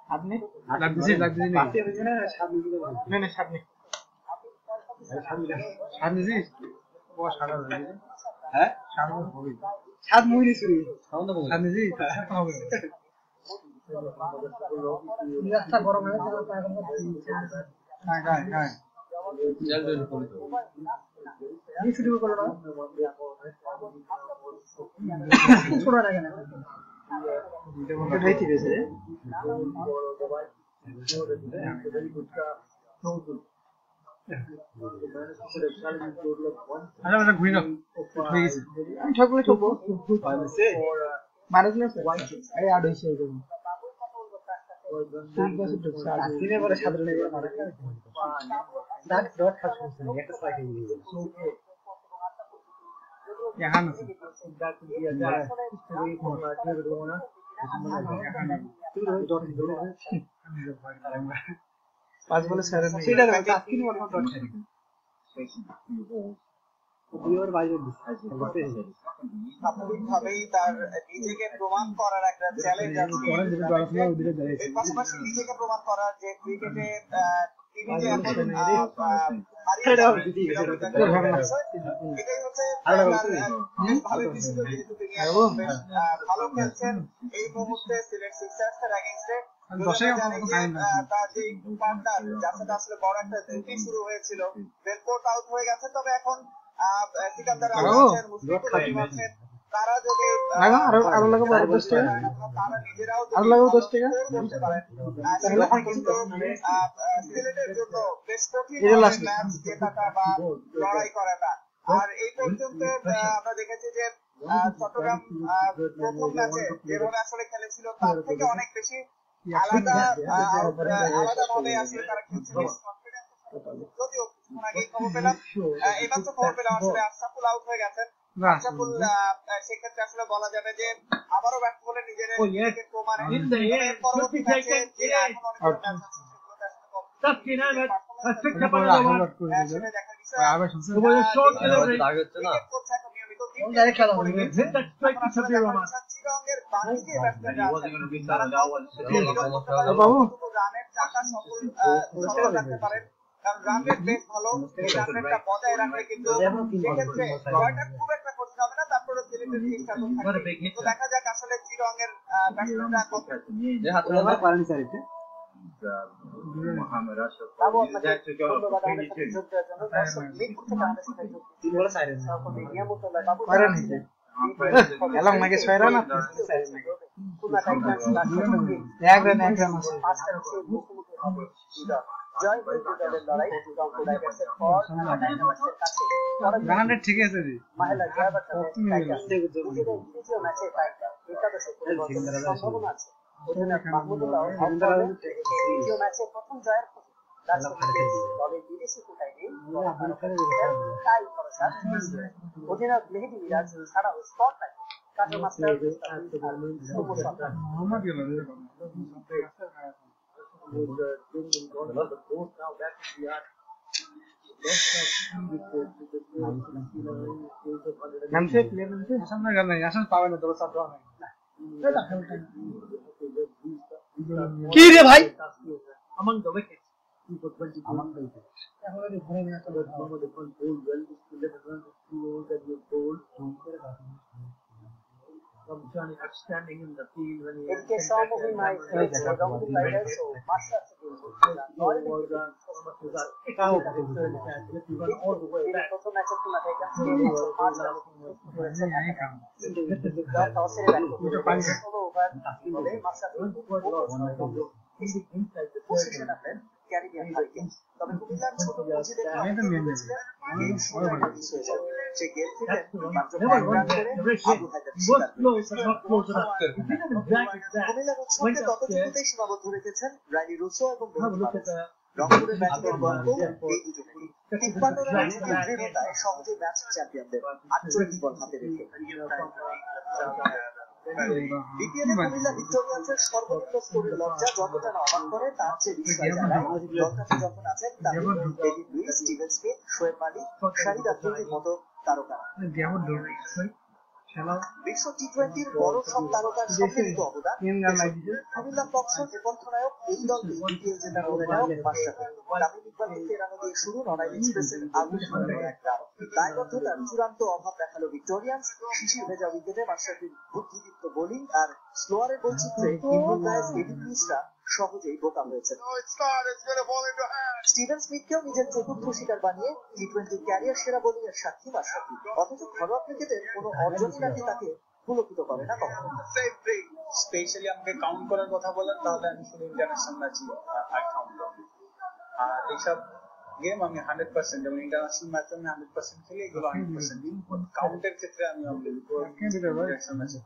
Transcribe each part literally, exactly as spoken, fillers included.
আপনি লাগ দিছি লাগ দিছি না পাশে হইছে না সামনে দিকে না না সামনে সামনে সামনে জি ও সাদা হইছে হ্যাঁ সাদা হবে সাদ মুই নিছি সাউন্ড বল সামনে জি সাদা হবে রাস্তা গরম হয়ে গেছে হ্যাঁ হ্যাঁ হ্যাঁ জল জল করে দাও এই শুরু করো না ছোড়া লাগে না এটা ঠিক আছে আরে মানে ঘুরি না হয়ে গেছে আমি ঠকলে ঠকবো মারলে আরে আড় হইছে এরকম ঠিক আছে তো দিনে পরে সাধারণ এর মারা দাঁত ডট খাস না একটা সাইকেল নিয়ে यहाँ ना पाँच बोले सारे नहीं सीधा रहता है किन वर्षों डॉट है দুইবার বাইরে দিচ্ছে স্বাভাবিকভাবেই তার নিজেকে প্রমাণ করার একটা চ্যালেঞ্জ আছে এর পাশাপাশি নিজেকে প্রমাণ করার যে ক্রিকেটে তিনি যে এখন এটাই হচ্ছে ভালো কিছু যেহেতু তিনি ভালো খেলছেন এই মুহূর্তে সিলেট সিক্সার্স এর এগেইনস্টে তার যে পার্টনার যার সাথে আসলে বড় একটা ত্রুটি শুরু হয়েছিল বেলপোর্ট আউট হয়ে গেছে তবে এখন সিকান্দার আছেন মুশফিকুর রহিম আছেন তারা যদি আরো আরো লাগাবো আরো দশ টাকা তারা নিজেরাও আরো লাগাবো দশ টাকা করতে পারেন তাহলে কিন্তু সিলেটের জন্য বেশ কঠিন ম্যাচ জেতাটা বা লড়াই করাটা আর এই পর্যন্ত আমরা দেখেছি যে চট্টগ্রাম প্রথম ম্যাচে যেভাবে আসলে খেলেছিল তার থেকে অনেক বেশি আলাদা আলাদা ভাবে আসলে তারা খেলছিল যদিও কিছুক্ষণ আগেই খবর পেলাম এইমাত্র খবর পেলাম আসলে আশরাফুল আউট হয়ে গেছেন আশরাফুল সেক্ষেত্রে আসলে বলা যাবে যে আবারও ব্যাট বলে নিজের প্রমাণ পরবর্তী ম্যাচে যে এখন অনেক ম্যাচ আছে কারণ রান রেট বেশ ভালো এই রান রেটটা বজায় রাখলে কিন্তু সেক্ষেত্রে জয়টা খুব একটা কঠিন হবে না তারপরে সিলেটের চেষ্টা করতে থাকবে তো দেখা যাক আসলে চিরং এর ব্যাটসম্যানরা কত যে হাত লাগা পারেন স্যার এটা মোহাম্মদ আশরাফ তিন বলে সাইরেন পারেন নিতে এলাম নাকি ছয়রা না এক রান এক রান আছে জয় দলের লড়াই টঙ্ক রাইডার্সের পর ডাইনামাইটসের কাছে গানটা ঠিক আছে জি মহিলা জয়াবর্ধন নিজেদের তৃতীয় ম্যাচে টাইটা একাদশে পরিবর্তনের সম্ভাবনা আছে অধিনায়ক মাহমুদুল্লাহ তৃতীয় ম্যাচে প্রথম জয়ের দলের বিদেশি কোটায় নেই তাই ভরসা অধিনায়ক মেহেদী মিরাজ ছাড়াও স্পটলাইট কাজল মাস্টার নামছে প্লেয়ার নামছে সামনে গান নাই আসলে পাবে না তোরা সাথে নাই কি রে ভাই among the wickets among the wickets এখন এই ঘরে নিয়ে আসলে আমাদের কোন goal well distributed run to that you goal from Johnny outstanding in the field when he in case some of my friends were down to Tigers so master all the all the way back প্রথম ম্যাচে তো মাঠে গেছে পাঁচ run করেছে এই কাম টসের bat করে ষোলো ওভার বলে মাস্টার পজিশন আছেন ক্যারিবিয়ান হারিকেন তবে কুমিল্লার ছোট মসজিদের আমি তো মেন গেম সে গেম থেকে মাত্র পাঁচ রান করে আবু হায়দার কুমিল্লার উৎসবকে ততটুকুতেই সীমাবদ্ধ রেখেছেন রানি রুসো এবং রংপুরের ব্যাটিংয়ের গল্প এই দুজনেরই তিপ্পান্ন রানের দৃঢ়তায় সহজে ম্যাচ চ্যাম্পিয়নদের আটচল্লিশ বল হাতে রেখে বিপিএল এ কুমিল্লা ভিক্টোরিয়ান্সের সর্বনিম্ন স্কোরের লজ্জা যতটা না অবাক করে তার চেয়ে বিস্ময় জানায় লঙ্কাতে যখন আছেন Tamim David Lewis Steven Smith Shoaib Malik Shahid আফ্রিদির মতো তারকারা বিশ্ব টি টোয়েন্টির বড় সব তারকার সম্মিলিত অবদান কুমিল্লা ফক্সের নেপথ্যনায়ক এই দলকে বিপিএল জেতার অধিনায়ক মাশরাফি তামিম ইকবালকে ফেরানো দিয়ে শুরু নড়াইল এক্সপ্রেসের আগুন ধরানো এক রাত দায়বদ্ধতার চূড়ান্ত অভাব দেখালো ভিক্টোরিয়ান্স শিশির ভেজা উইকেটে মাশরাফির বুদ্ধিদীপ্ত বোলিং আর স্লোয়ারের বৈচিত্র্যে ইম্প্রোভাইজ ইনিংসটা সহজেই বোকা হয়েছে স্টিভেন স্মিথকেও নিজের চতুর্থ শিকার বানিয়ে টি টোয়েন্টি ক্যারিয়ার সেরা বোলিং এর সাক্ষী মাশরাফি অথচ ঘরোয়া ক্রিকেটের কোনো অর্জনই নাকি তাকে পুলকিত করে না কখনো স্পেশালি আমাকে কাউন্ট করার কথা বলেন তাহলে আমি শুধু ইন্টারন্যাশনাল ম্যাচই আই কাউন্ট করি আর এইসব গেম আমি হান্ড্রেড পার্সেন্ট যেমন ইন্টারন্যাশনাল ম্যাচ আমি হান্ড্রেড পার্সেন্ট খেলি এগুলো হান্ড্রেড পার্সেন্ট দিই কাউন্টের ক্ষেত্রে আমি ইন্টারন্যাশনাল ম্যাচের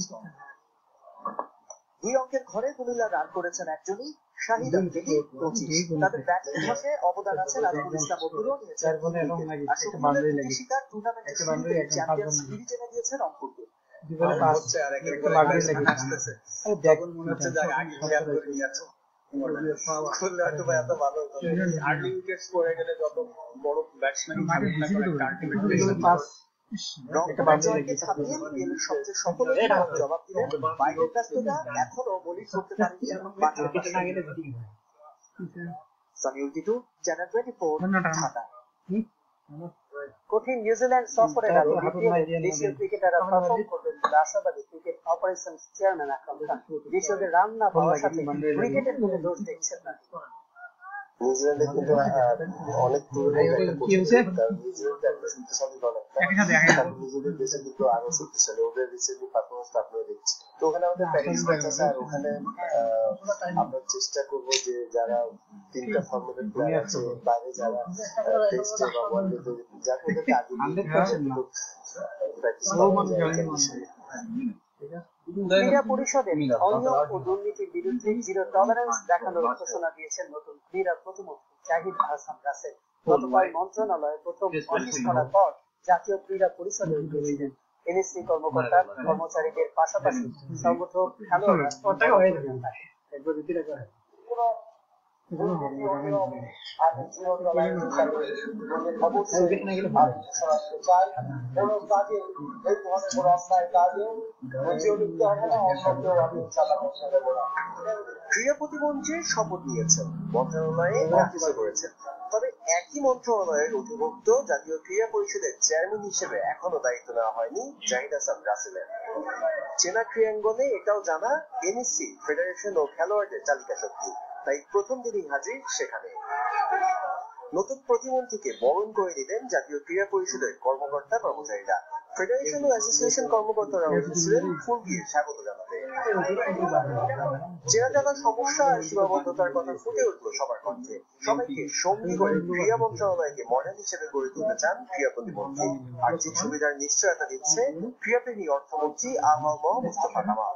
দুই অঙ্কের ঘরে কুমিল্লা রান করেছেন একজনই শাহিদ আফ্রিদি পঁচিশ তাদের ব্যাটিং ভাষে অবদান আছে নাজমুল ইসলাম অপুরও নিয়েছেন আর শুক্রবারের শিকার টুর্নামেন্টের শুরুতে চ্যাম্পিয়ন্স লিগ জেনে দিয়েছেন অঙ্কুরকে হচ্ছে আর এক এক করে আসতেছে তখন মনে হচ্ছে যে আগে খেয়াল করে নিয়ে যাচ্ছ খুললে হয়তো এত ভালো হতো আর্লি উইকেট পড়ে গেলে যত বড় ব্যাটসম্যানই থাকুক না কেন আলটিমেটলি রংপুরকে ছাপিয়ে বিপিএলের সবচেয়ে সফল জবাব দিলেন বাইরের ব্যস্ততা এখনো বোলিং করতে পারেনি Saniul Titu channel twenty four Dhaka কঠিন নিউজিল্যান্ড সফরে দেশীয় ক্রিকেটাররা পারফর্ম করবেন বলে আশাবাদী cricket operation chairman Akram Khan দেশীয়দের রান না পাওয়ার সাথে ক্রিকেটের কোনো দোষ দেখছেন না নিউজিল্যান্ডে কিন্তু অনেক নিজেদের দেশে কিন্তু আরো শক্তিশালী ওদের রিসেন্টলি পারফরমেন্সটা আপনারা দেখছেন তো ওখানে আমাদের প্যারিস ম্যাচ আছে আর ওখানে আমরা চেষ্টা করব যে যারা তিনটা ফর্মেটের প্লেয়ার আছে বাইরে যারা টেস্টে বা ওয়ানডেতে যারা ওদেরকে আগে প্র্যাকটিস ক্রীড়া পরিষদের অনিয়ম ও দুর্নীতির বিরুদ্ধে জিরো টলারেন্স দেখানোর ঘোষণা দিয়েছেন নতুন ক্রীড়া প্রতিমন্ত্রী জাহিদ হাসান রাসেল গতকাল মন্ত্রণালয়ে প্রথম অফিস করার পর জাতীয় ক্রীড়া পরিষদের প্রেসিডেন্ট এনএসসি কর্মকর্তা কর্মচারীদের পাশাপাশি সর্বত্র খেলোয়াড়রা ক্রীড়া প্রতিমন্ত্রী শপথ নিয়েছেন মন্ত্রণালয়ে অফিসে করেছেন তবে একই মন্ত্রণালয়ের অধিভুক্ত জাতীয় ক্রীড়া পরিষদের চেয়ারম্যান হিসেবে এখনো দায়িত্ব নেওয়া হয়নি জাহিদ হাসান রাসেলের চেনা ক্রীড়াঙ্গনে এটাও জানা এনএসসি ফেডারেশন ও খেলোয়াড়দের তালিকা শক্তি তাই প্রথম দিনই হাজির সেখানে নতুন প্রতিমন্ত্রীকে বরণ করে নিলেন জাতীয় ক্রীড়া পরিষদের কর্মকর্তা কর্মচারীরা ফেডারেশন ও অ্যাসোসিয়েশন কর্মকর্তারা এসেছিলেন ফুল দিয়ে স্বাগত জানাতে চেনা জানা সমস্যা আর সীমাবদ্ধতার কথা ফুটে উঠলো সবার কণ্ঠে সবাইকে সঙ্গী করে ক্রীড়া মন্ত্রণালয়কে মডেল হিসেবে গড়ে তুলতে চান ক্রীড়া প্রতিমন্ত্রী আর্থিক সুবিধার নিশ্চয়তা দিচ্ছে ক্রীড়াপ্রেমী অর্থমন্ত্রী আহমদ মুস্তফা কামাল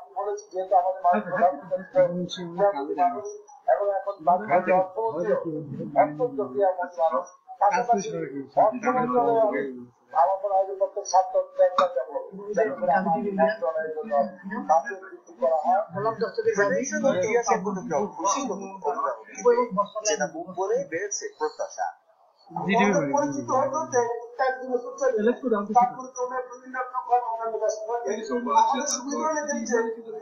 এবং এখন বাংলাদেশ অর্থমন্ত্রী একমাত্র ক্রীড়া মন্ত্রণালয় পাশাপাশি অর্থমন্ত্রণালয় আমাদের আয়োজকত্বের স্বার্থ ব্যাংকার যাব মন্ত্রণালয়ের জন্য বৃদ্ধি করা হয় ফেডারেশন ও ক্রীড়া প্রতিমন্ত্রী খুশি যেটা মুখ বলে বেড়েছে প্রত্যাশা পরিচিত হতো যে একদিনে তারপরে তোমরা বিভিন্ন রকম আমাদের সুবিধা দেখছে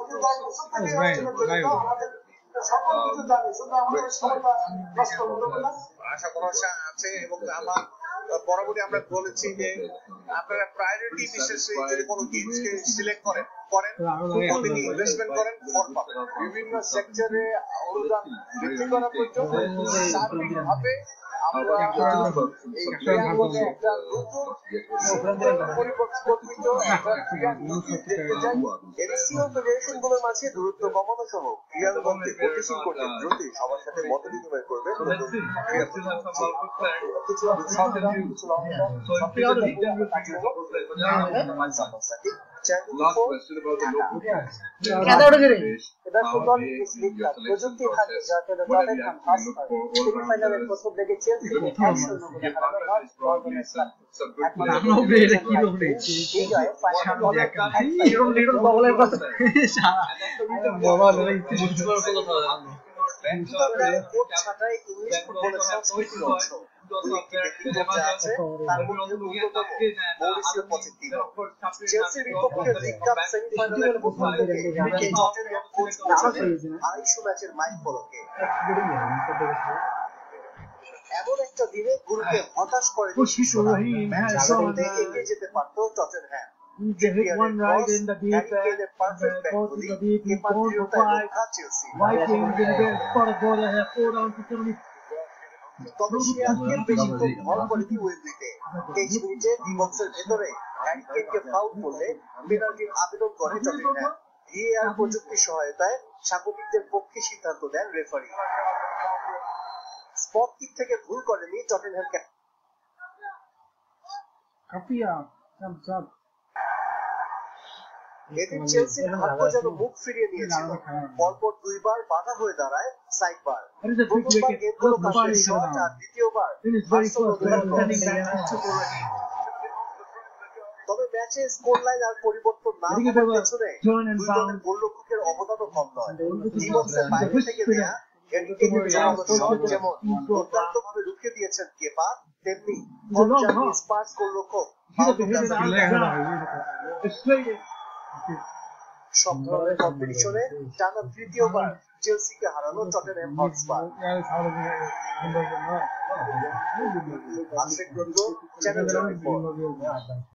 আশা ভরসা আছে এবং আমার বরাবরই আমরা বলেছি যে আপনারা প্রায়োরিটি বিশেষে যদি কোনো গেমসকে সিলেক্ট করেন করেন ফুটবলে ইনভেস্টমেন্ট করেন ফল পাবেন বিভিন্ন সেক্টরে অনুদান বৃদ্ধি করার পর্যন্ত সার্বিকভাবে আমরা এই ক্রীড়াঙ্গনে একটা নতুন পরিবর্তিত একটা ক্রীড়া নীতি দেখতে চাই এনএসসি ও ফেডারেশন গুলোর মাঝে দূরত্ব কমানো সহ ক্রীড়াঙ্গনকে গতিশীল করতে দ্রুতই সবার সাথে মত বিনিময় করবে নতুন ক্রীড়া প্রযুক্তি থাকে যাতে সেমিফাইনালের প্রথম লেগে চেলসি ছাটাই ইংলিশ ফুটবলের সংস্কৃতির অংশ দুই একটি ব্যক্তিগত যা আছে তার মধ্যে অন্যতম মৌরিসিও পচেত্তিনো চেলসির বিপক্ষে লিগ কাপ সেমিফাইনালের প্রথম থেকে টটেনহ্যাম কোচ করেছেন আড়াইশো ম্যাচের মাইল ফলকে। এমন একটা দিনে গ্রুপে হতাশ করে ম্যাচের শুরুতে এগিয়ে যেতে পারত Tottenham. one right in the deep end, goes to the deep, he goes for five. Vikings in the spot a goal ahead, four down to seventy. তবে সে আজকে বেশিক্ষণ ভর করেনি ওয়েবলিতে। তেইশ মিনিটে ডি বক্সের ভেতরে হ্যারি কেইনকে ফাউল করলে পেনাল্টির আবেদন করে টটেনহ্যাম। ভিএআর প্রযুক্তি সহায়তায় স্বাগতিকদের পক্ষে সিদ্ধান্ত দেন রেফারি। স্পট কিক থেকে ভুল করেনি Tottenham captain. Kapia, thumbs up. এদিন চেলসির ভাগ্য যেন মুখ ফিরিয়ে নিয়েছিল। পরপর দুইবার বাধা হয়ে দাঁড়ায় সাইডবার। প্রথমবার এনগোলো কান্তের শট আর দ্বিতীয়বার তবে ম্যাচে স্কোর লাইন আর পরিবর্তন না হওয়ার পেছনে দুই দলের গোলরক্ষকের অবদানও কম নয়। ডি বক্সের বাইরে থেকে দেয়া হ্যারি কেইনের জোরালো শট যেমন দুর্দান্তভাবে রুখে দিয়েছেন কেপা, তেমনি স্পার্স গোলরক্ষক সব ধরনের কম্পিটিশনে টানা তৃতীয়বার চেলসিকে হারানো Tottenham Hotspur. Ashiq Ranjan, channel twenty four.